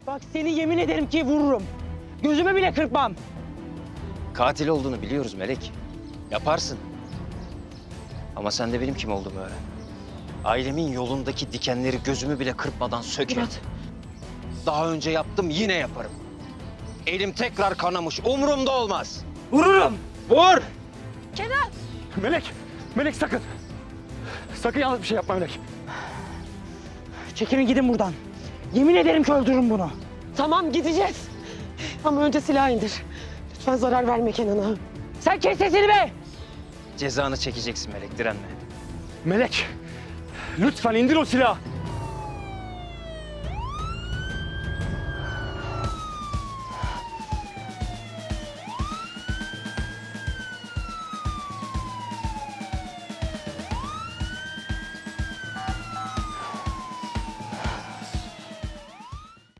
Bak seni yemin ederim ki vururum. Gözümü bile kırpmam. Katil olduğunu biliyoruz Melek. Yaparsın. Ama sen de benim kim olduğumu öğren. Ailemin yolundaki dikenleri gözümü bile kırpmadan sökerim. Murat. Daha önce yaptım, yine yaparım. Elim tekrar kanamış, umurumda olmaz. Vururum. Vur! Melek! Melek sakın! Sakın yanlış bir şey yapma Melek. Çekilin gidin buradan. Yemin ederim ki öldürürüm bunu. Tamam gideceğiz. Ama önce silah indir. Lütfen zarar verme Kenan'a. Sen kes sesini be! Cezanı çekeceksin Melek, direnme. Melek! Lütfen indir o silahı.